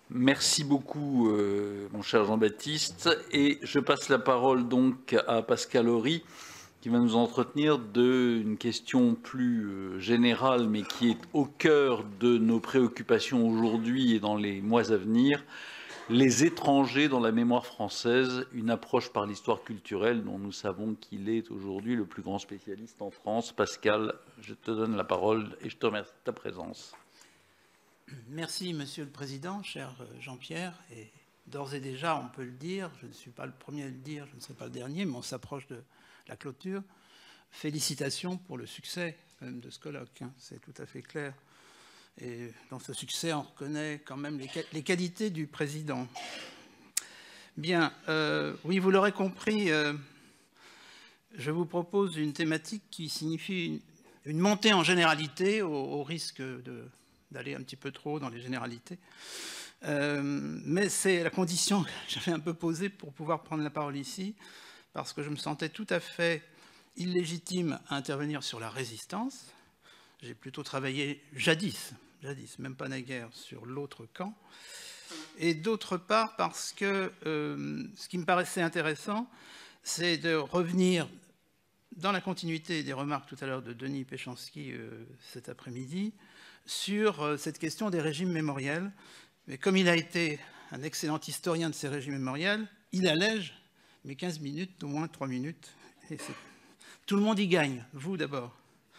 Merci beaucoup, mon cher Jean-Baptiste. Et je passe la parole donc à Pascal Horry, qui va nous entretenir d'une question plus générale, mais qui est au cœur de nos préoccupations aujourd'hui et dans les mois à venir. Les étrangers dans la mémoire française, une approche par l'histoire culturelle dont nous savons qu'il est aujourd'hui le plus grand spécialiste en France. Pascal, je te donne la parole et je te remercie de ta présence. Merci, Monsieur le Président, cher Jean-Pierre. Et d'ores et déjà, on peut le dire, je ne suis pas le premier à le dire, je ne serai pas le dernier, mais on s'approche de la clôture. Félicitations pour le succès même de ce colloque, hein, c'est tout à fait clair. Et dans ce succès, on reconnaît quand même les qualités du Président. Bien, oui, vous l'aurez compris, je vous propose une thématique qui signifie une montée en généralité au risque d'aller un petit peu trop dans les généralités. Mais c'est la condition que j'avais un peu posée pour pouvoir prendre la parole ici, parce que je me sentais tout à fait illégitime à intervenir sur la résistance. J'ai plutôt travaillé jadis, même pas naguère, sur l'autre camp. Et d'autre part, parce que ce qui me paraissait intéressant, c'est de revenir dans la continuité des remarques tout à l'heure de Denis Péchanski cet après-midi, sur cette question des régimes mémoriels. Mais comme il a été un excellent historien de ces régimes mémoriels, il allège mes 15 minutes d'au moins 3 minutes. Et tout le monde y gagne, vous d'abord.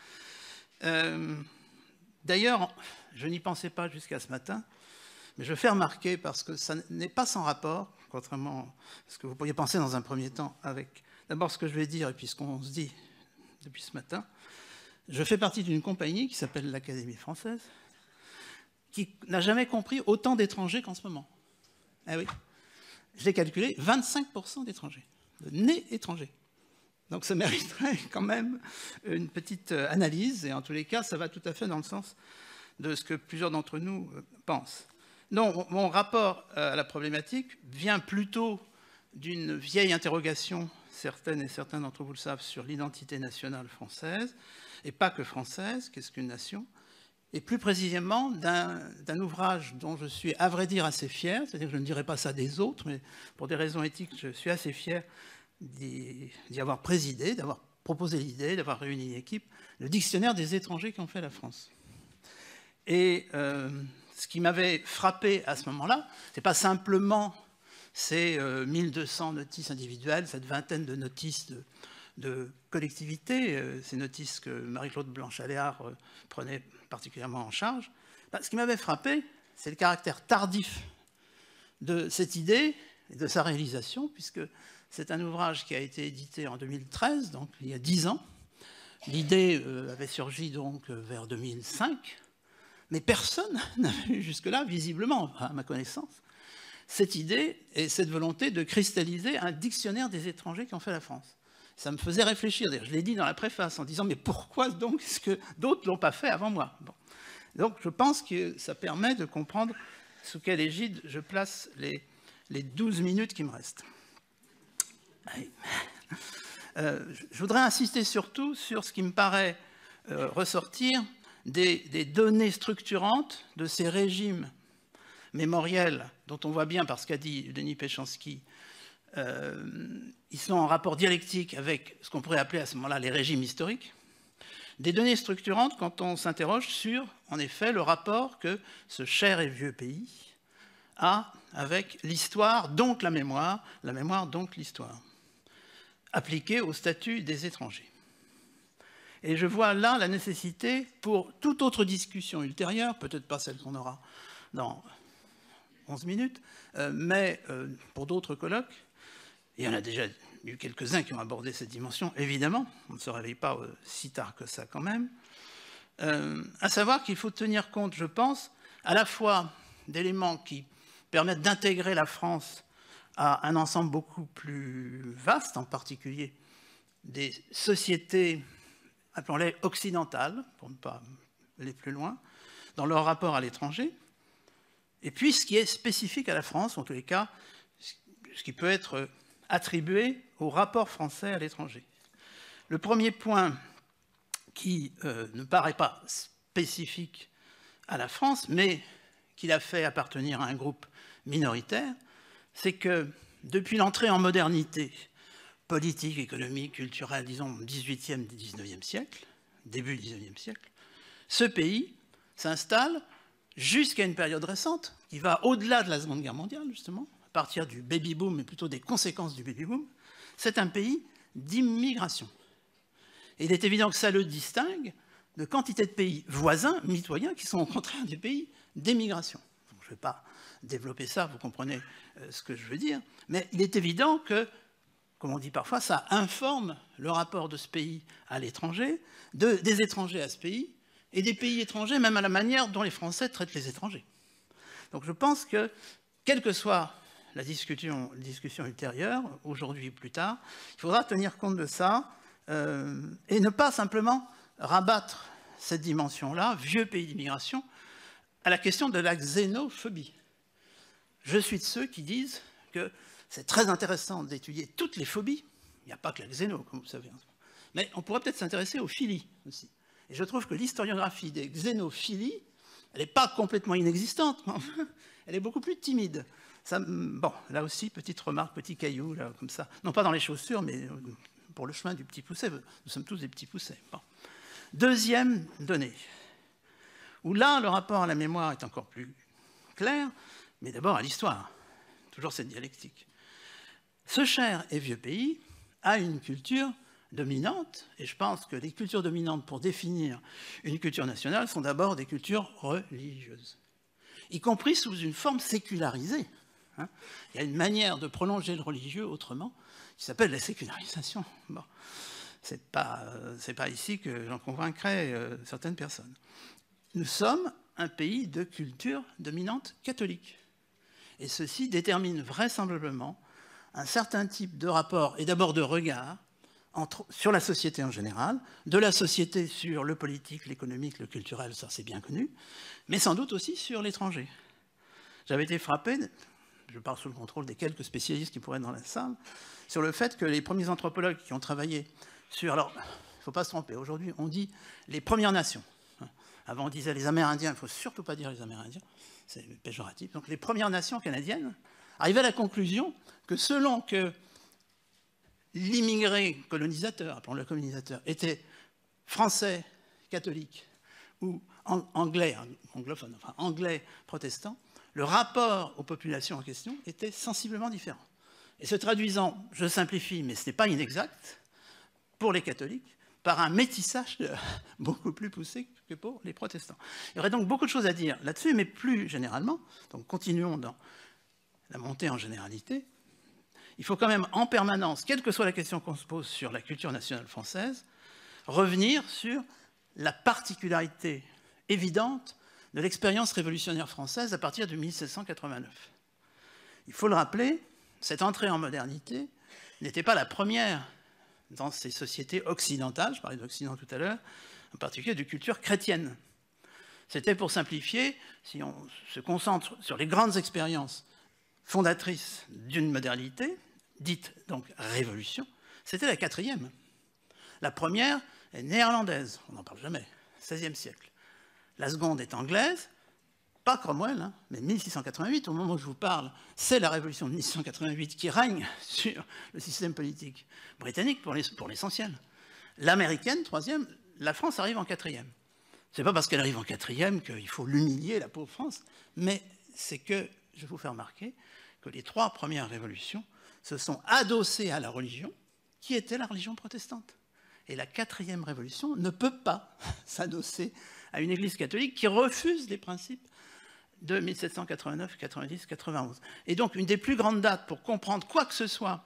D'ailleurs, je n'y pensais pas jusqu'à ce matin, mais je fais remarquer, parce que ça n'est pas sans rapport, contrairement à ce que vous pourriez penser dans un premier temps, avec d'abord ce que je vais dire et puis ce qu'on se dit depuis ce matin. Je fais partie d'une compagnie qui s'appelle l'Académie française, qui n'a jamais compris autant d'étrangers qu'en ce moment. Ah oui, je l'ai calculé, 25% d'étrangers, de nés étrangers. Donc ça mériterait quand même une petite analyse, et en tous les cas, ça va tout à fait dans le sens de ce que plusieurs d'entre nous pensent. Non, mon rapport à la problématique vient plutôt d'une vieille interrogation, certaines et certains d'entre vous le savent, sur l'identité nationale française, et pas que française, qu'est-ce qu'une nation, et plus précisément d'un ouvrage dont je suis, à vrai dire, assez fier, c'est-à-dire que je ne dirais pas ça des autres, mais pour des raisons éthiques, je suis assez fier d'y avoir présidé, d'avoir proposé l'idée, d'avoir réuni une équipe, le dictionnaire des étrangers qui ont fait la France. Et ce qui m'avait frappé à ce moment-là, c'est pas simplement ces 1200 notices individuelles, cette vingtaine de notices de collectivités, ces notices que Marie-Claude Blanche-Aléard prenait particulièrement en charge. Ce qui m'avait frappé, c'est le caractère tardif de cette idée et de sa réalisation, puisque c'est un ouvrage qui a été édité en 2013, donc il y a 10 ans. L'idée avait surgi donc vers 2005, mais personne n'avait eu jusque-là, visiblement, à ma connaissance, cette idée et cette volonté de cristalliser un dictionnaire des étrangers qui ont fait la France. Ça me faisait réfléchir. Je l'ai dit dans la préface en disant « mais pourquoi donc est-ce que d'autres ne l'ont pas fait avant moi ?» Bon. Donc je pense que ça permet de comprendre sous quelle égide je place les 12 minutes qui me restent. Je voudrais insister surtout sur ce qui me paraît ressortir des données structurantes de ces régimes mémoriels dont on voit bien, par ce qu'a dit Denis Péchanski, ils sont en rapport dialectique avec ce qu'on pourrait appeler à ce moment-là les régimes historiques. Des données structurantes quand on s'interroge sur, en effet, le rapport que ce cher et vieux pays a avec l'histoire, donc la mémoire donc l'histoire, appliquée au statut des étrangers. Et je vois là la nécessité pour toute autre discussion ultérieure, peut-être pas celle qu'on aura dans 11 minutes, mais pour d'autres colloques, il y en a déjà eu quelques-uns qui ont abordé cette dimension, évidemment, on ne se réveille pas si tard que ça quand même, à savoir qu'il faut tenir compte, je pense, à la fois d'éléments qui permettent d'intégrer la France à un ensemble beaucoup plus vaste, en particulier des sociétés, appelons-les occidentales, pour ne pas aller plus loin, dans leur rapport à l'étranger, et puis ce qui est spécifique à la France, en tous les cas, ce qui peut être attribué au rapport français à l'étranger. Le premier point qui ne paraît pas spécifique à la France, mais qui l'a fait appartenir à un groupe minoritaire, c'est que depuis l'entrée en modernité politique, économique, culturelle, disons, 18e, 19e siècle, début 19e siècle, ce pays s'installe jusqu'à une période récente qui va au-delà de la Seconde Guerre mondiale, justement, à partir du baby-boom, mais plutôt des conséquences du baby-boom. C'est un pays d'immigration. Et il est évident que ça le distingue de quantité de pays voisins, mitoyens, qui sont au contraire des pays d'émigration. Je ne vais pas développer ça, vous comprenez ce que je veux dire, mais il est évident que, comme on dit parfois, ça informe le rapport de ce pays à l'étranger, des étrangers à ce pays, et des pays étrangers, même à la manière dont les Français traitent les étrangers. Donc je pense que, quelle que soit la discussion ultérieure, aujourd'hui ou plus tard, il faudra tenir compte de ça et ne pas simplement rabattre cette dimension-là, vieux pays d'immigration, à la question de la xénophobie. Je suis de ceux qui disent que c'est très intéressant d'étudier toutes les phobies. Il n'y a pas que la xéno, comme vous savez. Mais on pourrait peut-être s'intéresser aux philies aussi. Et je trouve que l'historiographie des xénophilies, elle n'est pas complètement inexistante, mais elle est beaucoup plus timide. Ça, bon, là aussi, petite remarque, petit caillou, là, comme ça. Non pas dans les chaussures, mais pour le chemin du petit pousset. Nous sommes tous des petits poussets. Bon. Deuxième donnée, où là, le rapport à la mémoire est encore plus clair, mais d'abord à l'histoire. Toujours cette dialectique. Ce cher et vieux pays a une culture dominante, et je pense que les cultures dominantes pour définir une culture nationale sont d'abord des cultures religieuses, y compris sous une forme sécularisée. Hein. Il y a une manière de prolonger le religieux autrement, qui s'appelle la sécularisation. Bon. C'est pas ici que j'en convaincrai certaines personnes. Nous sommes un pays de culture dominante catholique. Et ceci détermine vraisemblablement un certain type de rapport, et d'abord de regard, sur la société en général, de la société sur le politique, l'économique, le culturel, ça c'est bien connu, mais sans doute aussi sur l'étranger. J'avais été frappé, je parle sous le contrôle des quelques spécialistes qui pourraient être dans la salle, sur le fait que les premiers anthropologues qui ont travaillé sur... Alors, il ne faut pas se tromper, aujourd'hui on dit les Premières Nations. Avant on disait les Amérindiens, il ne faut surtout pas dire les Amérindiens, c'est péjoratif. Donc les Premières Nations canadiennes arrivaient à la conclusion que selon que l'immigré colonisateur, appelons-le colonisateur, était français, catholique ou anglais, anglophone, enfin anglais, protestant, le rapport aux populations en question était sensiblement différent. Et se traduisant, je simplifie, mais ce n'est pas inexact, pour les catholiques, par un métissage beaucoup plus poussé que pour les protestants. Il y aurait donc beaucoup de choses à dire là-dessus, mais plus généralement, donc continuons dans la montée en généralité, il faut quand même en permanence, quelle que soit la question qu'on se pose sur la culture nationale française, revenir sur la particularité évidente de l'expérience révolutionnaire française à partir de 1789. Il faut le rappeler, cette entrée en modernité n'était pas la première dans ces sociétés occidentales, je parlais d'Occident tout à l'heure, en particulier de culture chrétienne. C'était, pour simplifier, si on se concentre sur les grandes expériences fondatrices d'une modernité, dite donc révolution, c'était la quatrième. La première est néerlandaise, on n'en parle jamais, 16e siècle. La seconde est anglaise, pas Cromwell, hein, mais 1688, au moment où je vous parle, c'est la révolution de 1688 qui règne sur le système politique britannique pour l'essentiel. L'américaine, troisième, la France arrive en quatrième. Ce n'est pas parce qu'elle arrive en quatrième qu'il faut l'humilier, la pauvre France, mais c'est que, je vais vous faire remarquer, que les trois premières révolutions se sont adossées à la religion, qui était la religion protestante. Et la quatrième révolution ne peut pas s'adosser à une église catholique qui refuse les principes de 1789, 90, 91. Et donc, une des plus grandes dates pour comprendre quoi que ce soit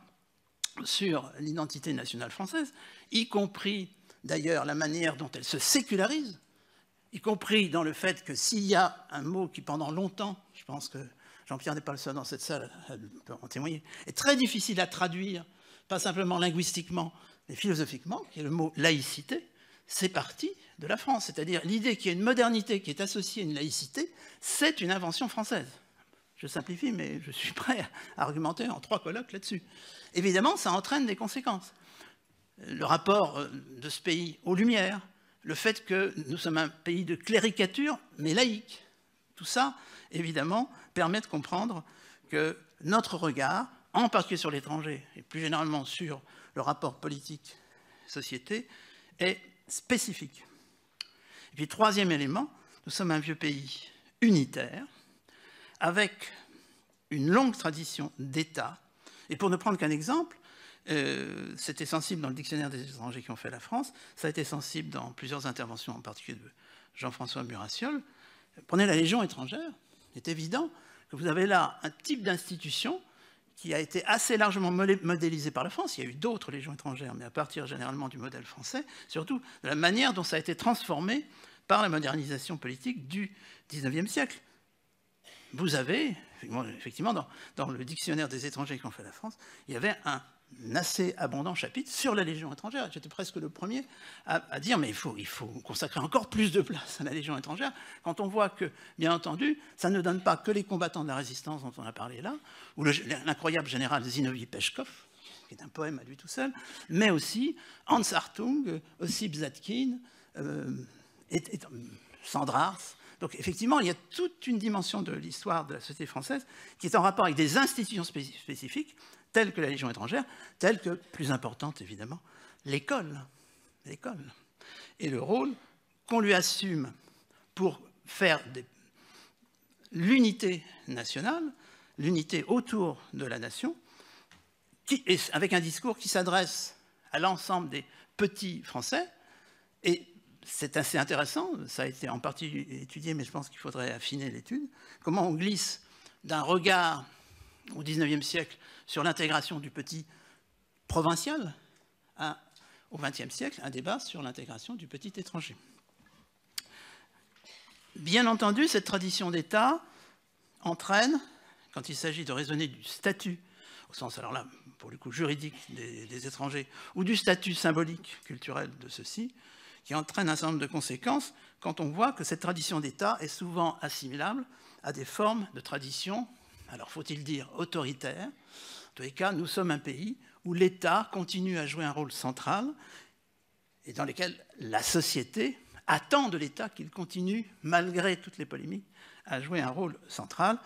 sur l'identité nationale française, y compris d'ailleurs la manière dont elle se sécularise, y compris dans le fait que s'il y a un mot qui pendant longtemps, je pense que Jean-Pierre n'est pas le seul dans cette salle, elle peut en témoigner, est très difficile à traduire, pas simplement linguistiquement, mais philosophiquement, qui est le mot laïcité, c'est parti de la France. C'est-à-dire l'idée qu'il y a une modernité qui est associée à une laïcité, c'est une invention française. Je simplifie, mais je suis prêt à argumenter en 3 colloques là-dessus. Évidemment, ça entraîne des conséquences. Le rapport de ce pays aux Lumières, le fait que nous sommes un pays de cléricature, mais laïque. Tout ça, évidemment, permet de comprendre que notre regard, en particulier sur l'étranger, et plus généralement sur le rapport politique-société, est spécifique. Et puis, troisième élément, nous sommes un vieux pays unitaire, avec une longue tradition d'État. Et pour ne prendre qu'un exemple, c'était sensible dans le dictionnaire des étrangers qui ont fait la France, ça a été sensible dans plusieurs interventions, en particulier de Jean-François Murassiol. Prenez la Légion étrangère, il est évident que vous avez là un type d'institution qui a été assez largement modélisé par la France. Il y a eu d'autres légions étrangères, mais à partir généralement du modèle français, surtout de la manière dont ça a été transformé par la modernisation politique du XIXe siècle. Vous avez, effectivement, dans le dictionnaire des étrangers qui ont fait la France, il y avait un assez abondant chapitre sur la Légion étrangère. J'étais presque le premier à dire mais il faut consacrer encore plus de place à la Légion étrangère, quand on voit que, bien entendu, ça ne donne pas que les combattants de la résistance dont on a parlé là, ou l'incroyable général Zinovy-Peshkov, qui est un poème à lui tout seul, mais aussi Hans Hartung, Ossip Zadkine, Sandrars. Donc effectivement, il y a toute une dimension de l'histoire de la société française qui est en rapport avec des institutions spécifiques, telles que la Légion étrangère, telles que, plus importante évidemment, l'école. Et le rôle qu'on lui assume pour faire l'unité nationale, l'unité autour de la nation, avec un discours qui s'adresse à l'ensemble des petits Français. Et c'est assez intéressant, ça a été en partie étudié, mais je pense qu'il faudrait affiner l'étude, comment on glisse d'un regard au XIXe siècle sur l'intégration du petit provincial au XXe siècle, un débat sur l'intégration du petit étranger. Bien entendu, cette tradition d'État entraîne, quand il s'agit de raisonner du statut, au sens, alors là, pour le coup, juridique des étrangers, ou du statut symbolique, culturel de ceux-ci, qui entraîne un certain nombre de conséquences quand on voit que cette tradition d'État est souvent assimilable à des formes de tradition, alors faut-il dire autoritaire. En tous les cas, nous sommes un pays où l'État continue à jouer un rôle central et dans lequel la société attend de l'État qu'il continue, malgré toutes les polémiques, à jouer un rôle central.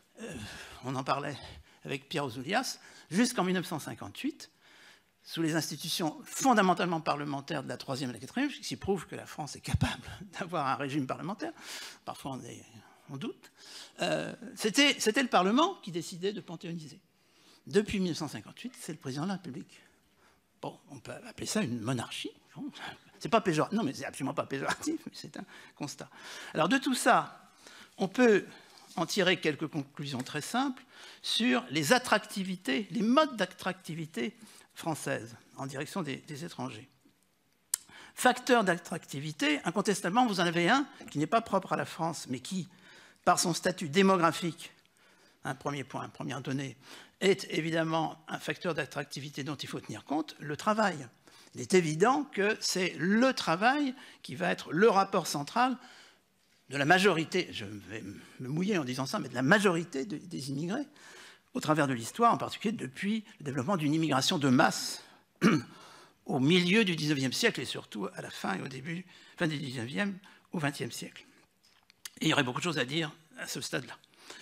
On en parlait avec Pierre Ouzoulias, jusqu'en 1958, sous les institutions fondamentalement parlementaires de la 3e et la 4e, ce qui prouve que la France est capable d'avoir un régime parlementaire. Parfois, on doute. C'était le Parlement qui décidait de panthéoniser. Depuis 1958, c'est le président de la République. Bon, on peut appeler ça une monarchie. Bon, c'est pas péjoratif. Non, mais c'est absolument pas péjoratif, mais c'est un constat. Alors, de tout ça, on peut en tirer quelques conclusions très simples sur les attractivités, les modes d'attractivité française en direction des étrangers. Facteur d'attractivité, incontestablement, vous en avez un qui n'est pas propre à la France, mais qui, par son statut démographique, un premier point, une première donnée, est évidemment un facteur d'attractivité dont il faut tenir compte, le travail. Il est évident que c'est le travail qui va être le rapport central de la majorité, je vais me mouiller en disant ça, mais de la majorité des immigrés, au travers de l'histoire, en particulier depuis le développement d'une immigration de masse au milieu du XIXe siècle et surtout à la fin et au début, fin du XIXe au XXe siècle. Et il y aurait beaucoup de choses à dire à ce stade-là.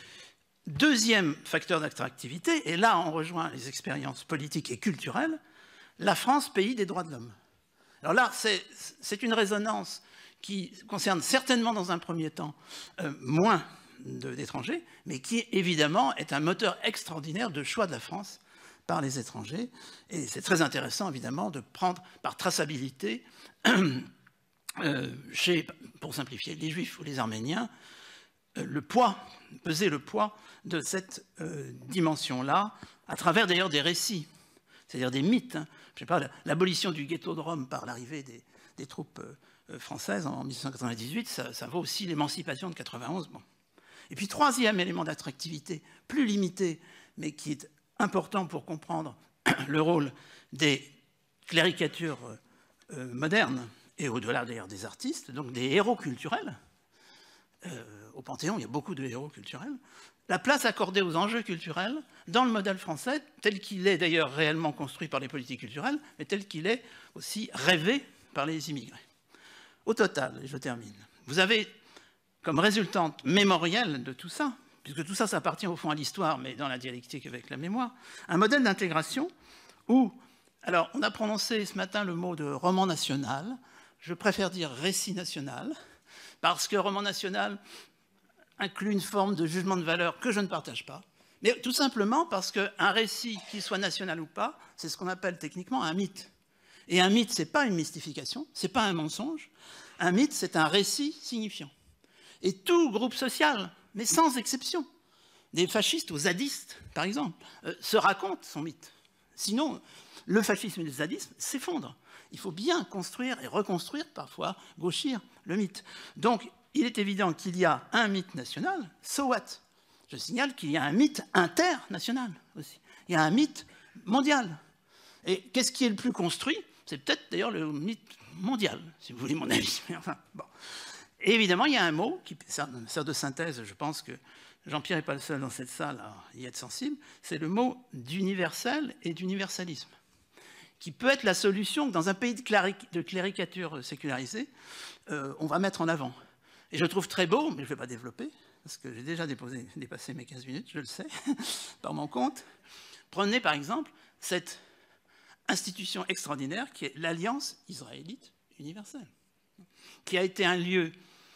Deuxième facteur d'attractivité, et là on rejoint les expériences politiques et culturelles, la France, pays des droits de l'homme. Alors là, c'est une résonance qui concerne certainement dans un premier temps moins d'étrangers, mais qui évidemment est un moteur extraordinaire de choix de la France par les étrangers. Et c'est très intéressant évidemment de prendre par traçabilité, pour simplifier, les Juifs ou les Arméniens, peser le poids de cette dimension-là, à travers d'ailleurs des récits, c'est-à-dire des mythes. Hein. Je sais pas, l'abolition du ghetto de Rome par l'arrivée des troupes françaises en 1898, ça vaut aussi l'émancipation de 91. Bon. Et puis troisième élément d'attractivité, plus limité, mais qui est important pour comprendre le rôle des cléricatures modernes, et au-delà d'ailleurs des artistes, donc des héros culturels. Au Panthéon, il y a beaucoup de héros culturels. La place accordée aux enjeux culturels dans le modèle français, tel qu'il est d'ailleurs réellement construit par les politiques culturelles, mais tel qu'il est aussi rêvé par les immigrés. Au total, et je termine, vous avez comme résultante mémorielle de tout ça, puisque tout ça, ça appartient au fond à l'histoire, mais dans la dialectique avec la mémoire, un modèle d'intégration où, alors on a prononcé ce matin le mot de roman national, je préfère dire récit national, parce que roman national inclut une forme de jugement de valeur que je ne partage pas, mais tout simplement parce qu'un récit, qu'il soit national ou pas, c'est ce qu'on appelle techniquement un mythe. Et un mythe, ce n'est pas une mystification, ce n'est pas un mensonge. Un mythe, c'est un récit signifiant. Et tout groupe social, mais sans exception, des fascistes aux zadistes, par exemple, se raconte son mythe. Sinon, le fascisme et le zadisme s'effondrent. Il faut bien construire et reconstruire, parfois gauchir, le mythe. Donc, il est évident qu'il y a un mythe national, so what? Je signale qu'il y a un mythe international aussi. Il y a un mythe mondial. Et qu'est-ce qui est le plus construit? C'est peut-être d'ailleurs le mythe mondial, si vous voulez mon avis. Enfin, bon. Et évidemment, il y a un mot qui sert de synthèse, je pense que Jean-Pierre n'est pas le seul dans cette salle à y être sensible, c'est le mot d'universel et d'universalisme, qui peut être la solution que dans un pays de cléricature sécularisée, on va mettre en avant. Et je trouve très beau, mais je ne vais pas développer, parce que j'ai déjà dépassé mes 15 minutes, je le sais, par mon compte. Prenez par exemple cette institution extraordinaire qui est l'Alliance israélite universelle, qui a été un lieu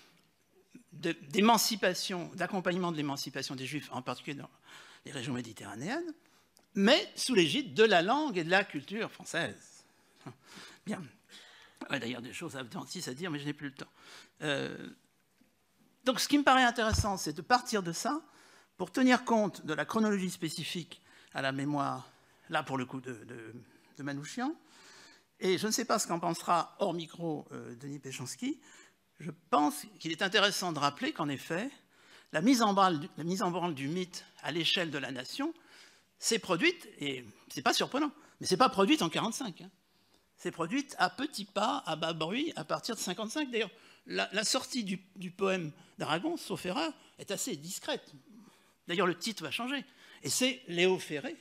d'émancipation, d'accompagnement de l'émancipation des Juifs, en particulier dans les régions méditerranéennes, mais sous l'égide de la langue et de la culture française. Bien. D'ailleurs, des choses adventistes à dire, mais je n'ai plus le temps. Donc, ce qui me paraît intéressant, c'est de partir de ça pour tenir compte de la chronologie spécifique à la mémoire, là, pour le coup, de Manouchian. Et je ne sais pas ce qu'en pensera, hors micro, Denis Péchanski. Je pense qu'il est intéressant de rappeler qu'en effet, la mise en branle du mythe à l'échelle de la nation s'est produite, et c'est pas surprenant, mais c'est pas produite en 1945. Hein. C'est produite à petits pas, à bas bruit, à partir de 1955. D'ailleurs, la sortie du poème d'Aragon, sauf erreur, est assez discrète. D'ailleurs, le titre va changer. Et c'est Léo Ferré,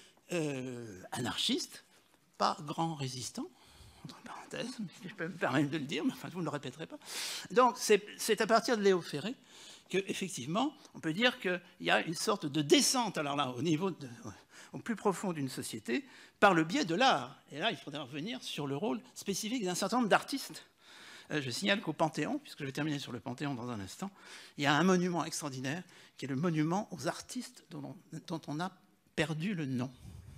anarchiste, pas grand résistant, entre parenthèses, si je peux me permettre de le dire, mais enfin, vous ne le répéterez pas. Donc, c'est à partir de Léo Ferré qu'effectivement, on peut dire qu'il y a une sorte de descente, alors là, au plus profond d'une société, par le biais de l'art. Et là, il faudrait revenir sur le rôle spécifique d'un certain nombre d'artistes. Je signale qu'au Panthéon, puisque je vais terminer sur le Panthéon dans un instant, il y a un monument extraordinaire, qui est le monument aux artistes dont on a perdu le nom.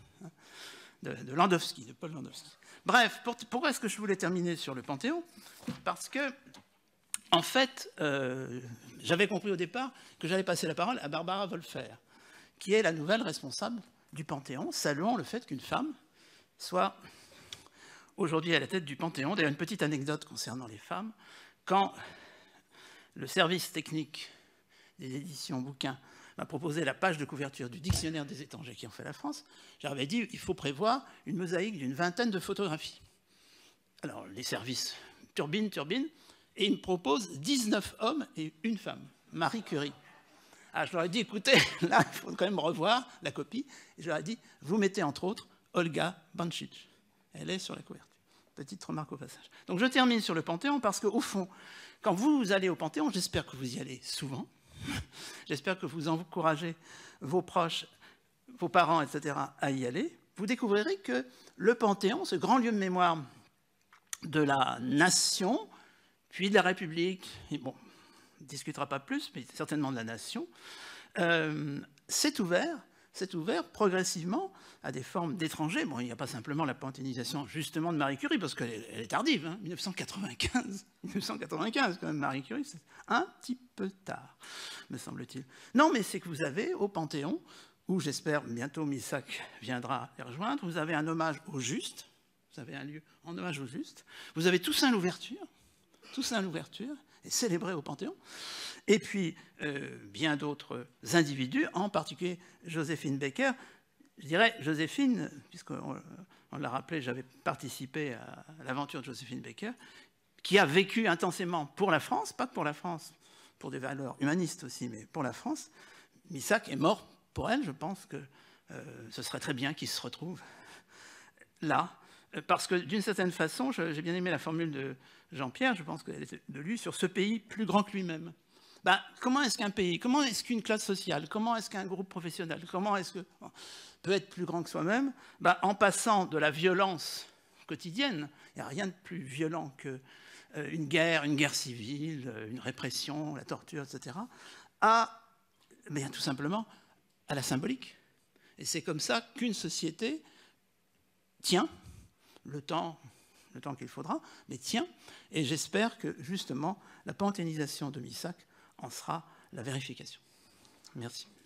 De Landowski, de Paul Landowski. Bref, pourquoi est-ce que je voulais terminer sur le Panthéon? Parce que, en fait, j'avais compris au départ que j'allais passer la parole à Barbara Wolfer, qui est la nouvelle responsable du Panthéon, saluant le fait qu'une femme soit aujourd'hui à la tête du Panthéon. D'ailleurs, une petite anecdote concernant les femmes. Quand le service technique des éditions bouquins m'a proposé la page de couverture du dictionnaire des étrangers qui ont fait la France, j'avais dit il faut prévoir une mosaïque d'une vingtaine de photographies. Alors, les services turbinent, et ils me proposent 19 hommes et une femme, Marie Curie. Alors, je leur ai dit, écoutez, là, il faut quand même revoir la copie. Et je leur ai dit, vous mettez entre autres Olga Bancic. Elle est sur la couverture. Petite remarque au passage. Donc, je termine sur le Panthéon parce qu'au fond, quand vous allez au Panthéon, j'espère que vous y allez souvent, j'espère que vous encouragez vos proches, vos parents, etc., à y aller, vous découvrirez que le Panthéon, ce grand lieu de mémoire de la nation, puis de la République, et bon, on ne discutera pas plus, mais certainement de la nation, s'est ouvert progressivement à des formes d'étrangers. Bon, il n'y a pas simplement la panthéonisation justement de Marie Curie, parce qu'elle est tardive, hein, 1995, quand même, Marie Curie, c'est un petit peu tard, me semble-t-il. Non, mais c'est que vous avez au Panthéon, où j'espère bientôt Missak viendra les rejoindre, vous avez un hommage au juste, vous avez un lieu en hommage au juste, vous avez Toussaint Louverture, est célébré au Panthéon, et puis bien d'autres individus, en particulier Joséphine Baker. Je dirais Joséphine, puisqu'on l'a rappelé, j'avais participé à l'aventure de Joséphine Baker, qui a vécu intensément pour la France, pas que pour la France, pour des valeurs humanistes aussi, mais pour la France. Missak est mort pour elle, je pense que ce serait très bien qu'il se retrouve là, parce que d'une certaine façon, j'ai bien aimé la formule de Jean-Pierre, je pense qu'elle était de lui, sur ce pays plus grand que lui-même. Ben, comment est-ce qu'un pays, comment est-ce qu'une classe sociale, comment est-ce qu'un groupe professionnel, comment est-ce que peut être plus grand que soi-même, ben, en passant de la violence quotidienne, il n'y a rien de plus violent qu'une guerre civile, une répression, la torture, etc., à, bien, tout simplement, à la symbolique. Et c'est comme ça qu'une société tient le temps qu'il faudra, mais tient. Et j'espère que, justement, la panthéonisation de Missak en sera la vérification. Merci.